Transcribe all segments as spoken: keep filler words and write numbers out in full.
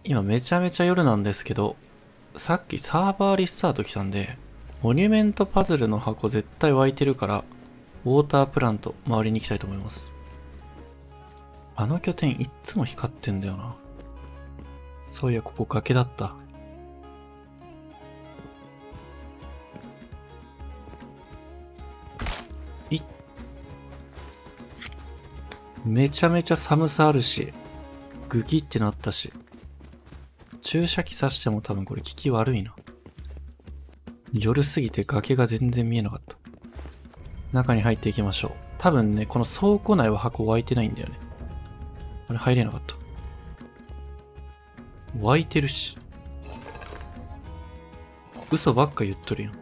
今めちゃめちゃ夜なんですけど、さっきサーバーリスタート来たんで、モニュメントパズルの箱絶対湧いてるから、ウォータープラント周りに行きたいと思います。あの拠点いっつも光ってんだよな。そういや、ここ崖だった。いっ。めちゃめちゃ寒さあるし、グキってなったし。注射器刺しても多分これ効き悪いな。夜すぎて崖が全然見えなかった。中に入っていきましょう。多分ね、この倉庫内は箱湧いてないんだよね。あれ入れなかった。湧いてるし。嘘ばっか言っとるやん。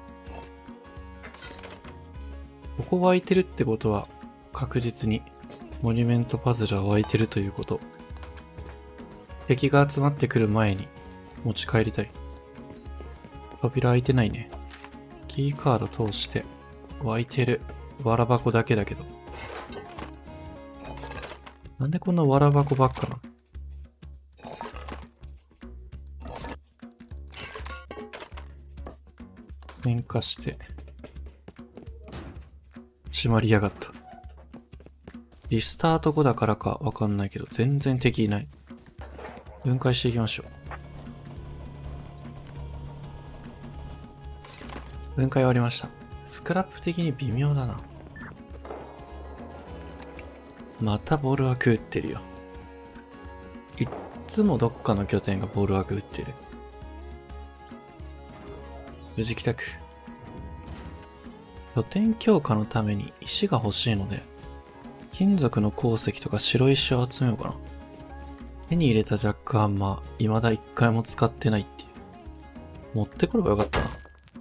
ここ湧いてるってことは確実にモニュメントパズルは湧いてるということ。敵が集まってくる前に持ち帰りたい。扉開いてないね。キーカード通して湧いてる。わら箱だけだけど。なんでこんなわら箱ばっかなの？変化して閉まりやがった。リスタート後だからかわかんないけど全然敵いない。分解していきましょう。分解終わりました。スクラップ的に微妙だな。またボール枠打ってるよ。いっつもどっかの拠点がボール枠打ってる。無事帰宅。拠点強化のために石が欲しいので、金属の鉱石とか白石を集めようかな。手に入れたジャックハンマー、未だ一回も使ってないっていう。持ってこればよかったな。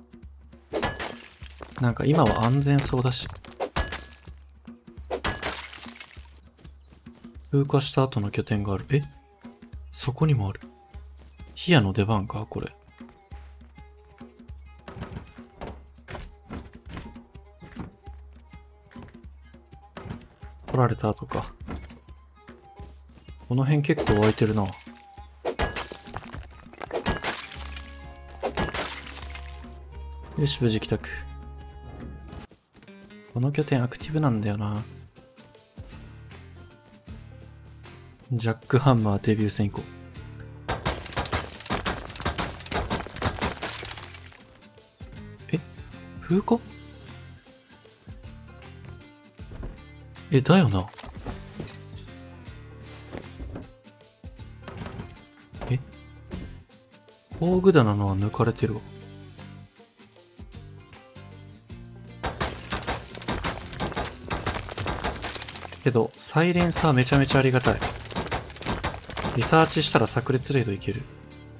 なんか今は安全そうだし。風化した後の拠点がある。え？そこにもある。ヒヤの出番かこれ。取られた後か。この辺結構湧いてるな。よし、無事帰宅。この拠点アクティブなんだよな。ジャックハンマーデビュー戦以降。え？風化？え、だよな。え？工具棚のは抜かれてるわ。けど、サイレンサーめちゃめちゃありがたい。リサーチしたら炸裂レードいける。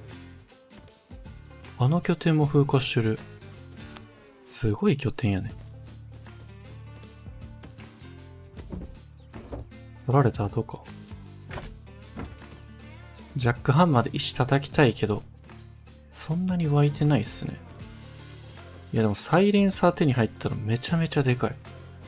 あの拠点も風化してる。すごい拠点やね。取られた後か。ジャックハンマーで石叩きたいけど、そんなに湧いてないっすね。いやでもサイレンサー手に入ったらめちゃめちゃでかい。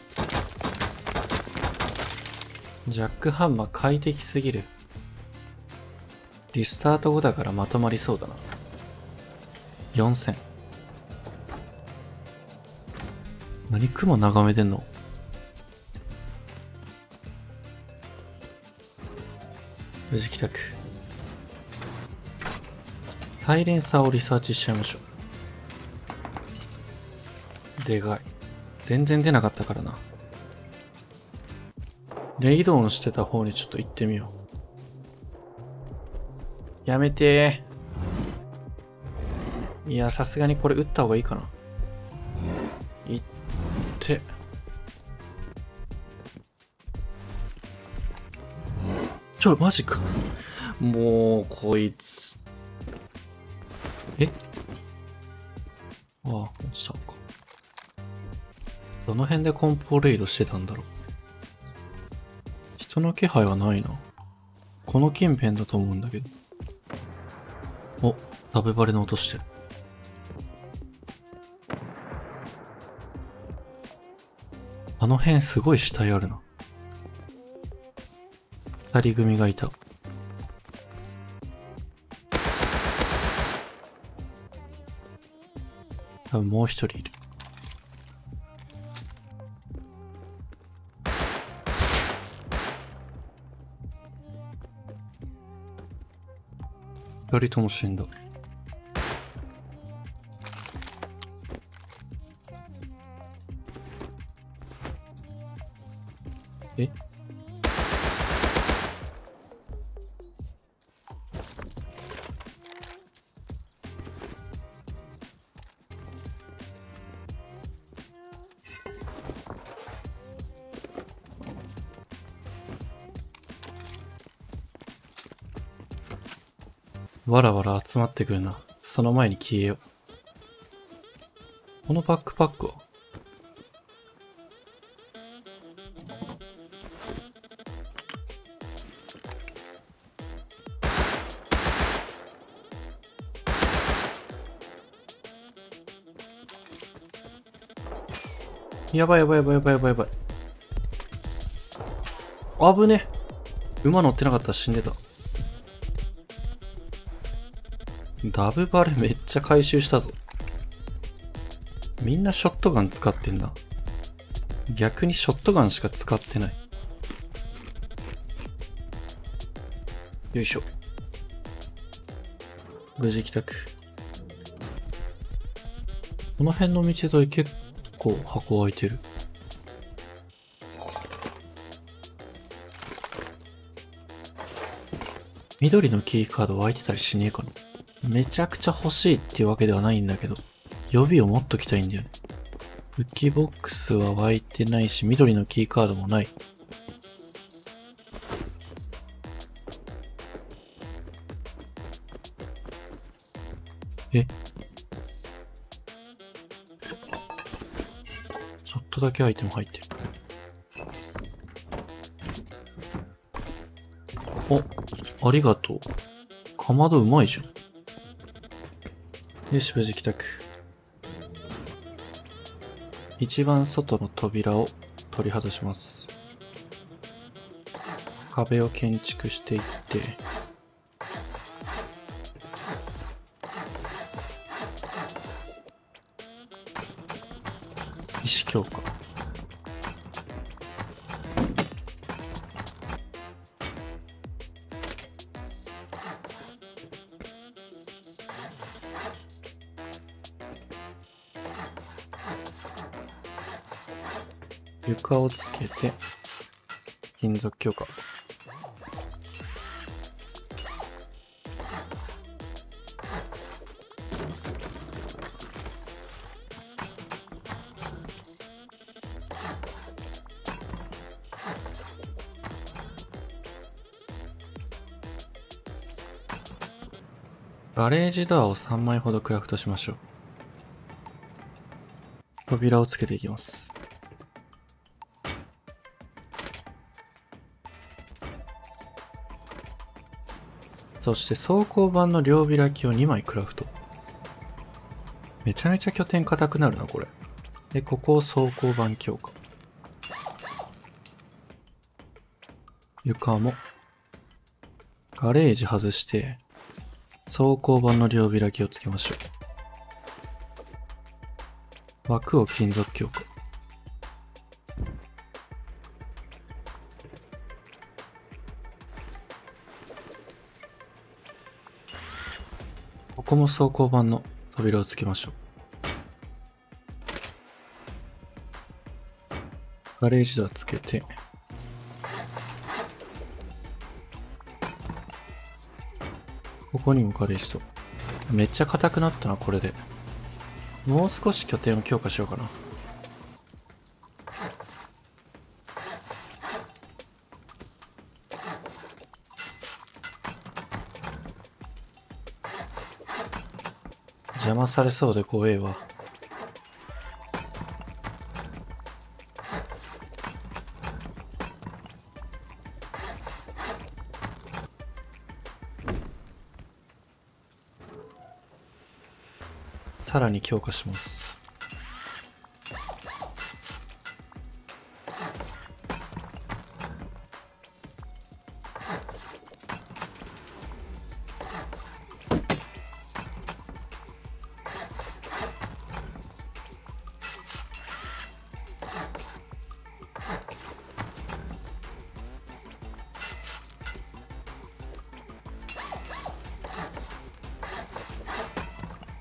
ジャックハンマー快適すぎる。リスタート後だからまとまりそうだな。よんせん。何雲眺めてんの？無事帰宅。サイレンサーをリサーチしちゃいましょう。でかい。全然出なかったからな。レイドオンしてた方にちょっと行ってみよう。やめてー。いや、さすがにこれ撃った方がいいかな。いって。ちょ、マジか。もう、こいつ。え？ああ、落ちたのか。どの辺でコンポレイドしてたんだろう。人の気配はないな。この近辺だと思うんだけど。お、食べバレの音してる。あの辺すごい死体あるな。二人組がいた。 多分もう一人いる。二人とも死んだ。え？わらわら集まってくるな。その前に消えよ。このバックパックは？やばいやばいやばいやばいやばいやばい。危ね。馬乗ってなかったら死んでた。ダブバレめっちゃ回収したぞ。みんなショットガン使ってんな。逆にショットガンしか使ってない。よいしょ。無事帰宅。この辺の道沿い結構箱開いてる。緑のキーカード湧いてたりしねえかな。めちゃくちゃ欲しいっていうわけではないんだけど、予備を持っときたいんだよね。武器ボックスは湧いてないし、緑のキーカードもない。え？ちょっとだけアイテム入ってる。お、ありがとう。かまどうまいじゃん。よし、無事帰宅。一番外の扉を取り外します。壁を建築していって、石強化。床をつけて、金属強化。ガレージドアをさんまいほどクラフトしましょう。扉をつけていきます。そして装甲板の両開きをにまいクラフト。めちゃめちゃ拠点硬くなるな、これ。で、ここを装甲板強化。床も。ガレージ外して、装甲板の両開きをつけましょう。枠を金属強化。ここも装甲板の扉をつけましょう。ガレージドアつけて、ここにもガレージドア。めっちゃ硬くなったな、これで。もう少し拠点を強化しようかな。邪魔されそうで怖えわ。さらに強化します。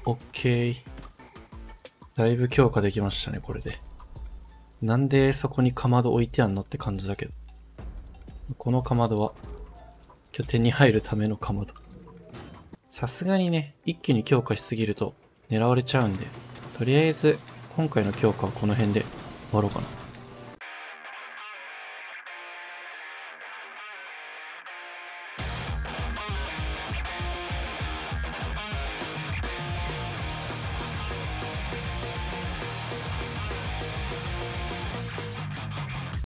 オッケー。だいぶ強化できましたね、これで。なんでそこにかまど置いてあんのって感じだけど。このかまどは、拠点に入るためのかまど。さすがにね、一気に強化しすぎると狙われちゃうんで、とりあえず今回の強化はこの辺で終わろうかな。